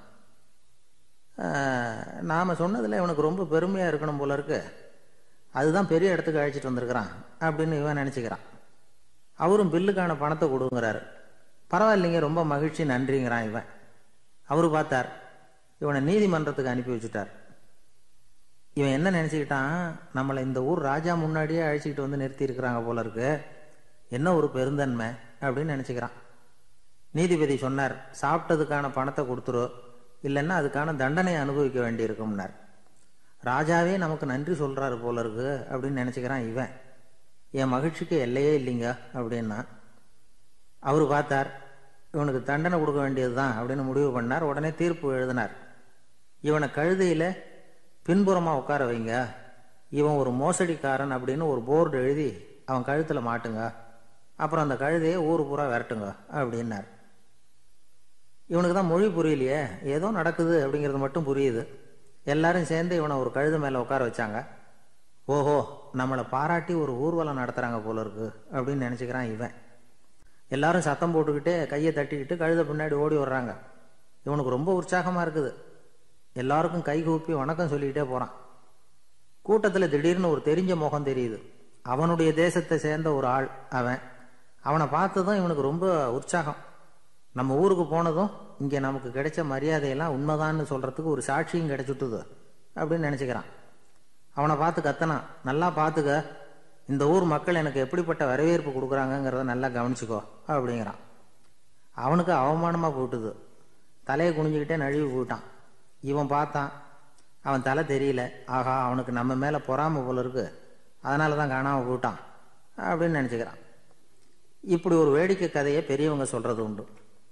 நாம் சொன்னதில் இவனுக்கு ரொம்ப பெருமையாக இருக்கணும் போல இருக்கு, அதுதான் பெரிய இடத்துக்கு அழைச்சிட்டு வந்திருக்கிறான் அப்படின்னு இவன் நினச்சிக்கிறான். அவரும் பில்லுக்கான பணத்தை கொடுங்கிறாரு. பரவாயில்லைங்க, ரொம்ப மகிழ்ச்சி, நன்றிங்கிறான் இவன். அவரு பார்த்தார், இவனை நீதிமன்றத்துக்கு அனுப்பி வச்சுட்டார். இவன் என்ன நினச்சிக்கிட்டான், நம்மளை இந்த ஊர் ராஜா முன்னாடியே அழைச்சிக்கிட்டு வந்து நிறுத்தி இருக்கிறாங்க போல இருக்கு, என்ன ஒரு பெருந்தன்மை அப்படின்னு நினச்சிக்கிறான். நீதிபதி சொன்னார், சாப்பிட்டதுக்கான பணத்தை கொடுத்துரு, இல்லைன்னா அதுக்கான தண்டனை அனுபவிக்க வேண்டி இருக்கும்னார். ராஜாவே நமக்கு நன்றி சொல்கிறாரு போல இருக்கு அப்படின்னு நினச்சிக்கிறான் இவன். என் மகிழ்ச்சிக்கு எல்லையே இல்லைங்க அப்படின்னா. அவர் பார்த்தார், இவனுக்கு தண்டனை கொடுக்க வேண்டியது தான் அப்படின்னு முடிவு பண்ணார். உடனே தீர்ப்பு எழுதினார். இவனை கழுதையில் பின்புறமாக உட்கார வைங்க, இவன் ஒரு மோசடிக்காரன் அப்படின்னு ஒரு போர்டு எழுதி அவன் கழுத்தில் மாட்டுங்க, அப்புறம் அந்த கழுதையை ஊர் பூரா விரட்டுங்க அப்படின்னார். இவனுக்கு தான் மொழி புரியலையே, ஏதோ நடக்குது அப்படிங்கிறது மட்டும் புரியுது. எல்லாரும் சேர்ந்து இவனை ஒரு கழுதை மேலே உட்கார வச்சாங்க. ஓஹோ, நம்மளை பாராட்டி ஒரு ஊர்வலம் நடத்துகிறாங்க போல இருக்கு அப்படின்னு நினச்சிக்கிறான் இவன். எல்லாரும் சத்தம் போட்டுக்கிட்டே கையை தட்டிக்கிட்டு கழுதை பின்னாடி ஓடி வர்றாங்க. இவனுக்கு ரொம்ப உற்சாகமாக இருக்குது. எல்லாருக்கும் கை கூப்பி வணக்கம் சொல்லிக்கிட்டே போகிறான். கூட்டத்தில் திடீர்னு ஒரு தெரிஞ்ச முகம் தெரியுது. அவனுடைய தேசத்தை சேர்ந்த ஒரு ஆள் அவன். அவனை பார்த்ததும் இவனுக்கு ரொம்ப உற்சாகம். நம்ம ஊருக்கு போனதும் இங்கே நமக்கு கிடைச்ச மரியாதையெல்லாம் உண்மைதான்னு சொல்கிறதுக்கு ஒரு சாட்சியும் கிடைச்சுட்டுது அப்படின்னு நினச்சிக்கிறான். அவனை பார்த்து கத்தனான், நல்லா பார்த்துக்க, இந்த ஊர் மக்கள் எனக்கு எப்படிப்பட்ட வரவேற்பு கொடுக்குறாங்கங்கிறத நல்லா கவனிச்சுக்கோ அப்படிங்கிறான். அவனுக்கு அவமானமாக போட்டுது. தலையை குனிஞ்சுக்கிட்டே நழுவி போயிட்டான். இவன் பார்த்தான், அவன் தலை தெரியல. ஆகா, அவனுக்கு நம்ம மேலே பொறாமை போல இருக்கு, அதனால தான் காணாமல் போயிட்டான் அப்படின்னு நினச்சிக்கிறான். இப்படி ஒரு வேடிக்கை கதையை பெரியவங்க சொல்கிறது உண்டு.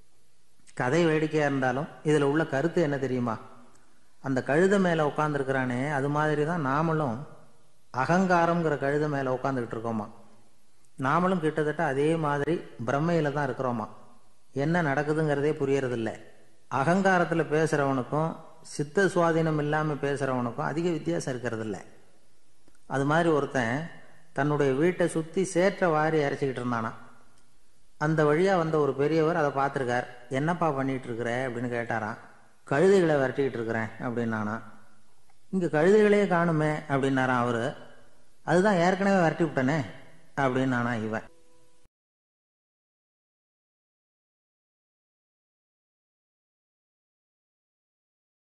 கதை வேடிக்கையாக இருந்தாலும் இதில் உள்ள கருத்து என்ன தெரியுமா? அந்த கழுதை மேலே உட்காந்துருக்கிறானே, அது மாதிரி தான் நாமளும் அகங்காரங்கிற கழுதை மேலே உட்காந்துக்கிட்டு இருக்கோமா. நாமளும் கிட்டத்தட்ட அதே மாதிரி பிரம்மையில் தான் இருக்கிறோமா. என்ன நடக்குதுங்கிறதே புரியறதில்லை. அகங்காரத்தில் பேசுகிறவனுக்கும் சித்த சுவாதீனம் இல்லாமல் பேசுகிறவனுக்கும் அதிக வித்தியாசம் இருக்கிறது இல்லை. அது மாதிரி ஒருத்தன் தன்னுடைய வீட்டை சுற்றி சேற்றை வாரி இறைச்சிக்கிட்டு இருந்தானா. அந்த வழியாக வந்த ஒரு பெரியவர் அதை பார்த்துருக்கார். என்னப்பா பண்ணிகிட்டு இருக்கிற அப்படின்னு கேட்டாராம். கழுதைகளை விரட்டிக்கிட்டு இருக்கிறேன் அப்படின்னானா. இங்கே கழுதைகளே காணுமே அப்படின்னாரான் அவர். அதுதான் ஏற்கனவே விரட்டி விட்டனே அப்படின்னானா இவன்.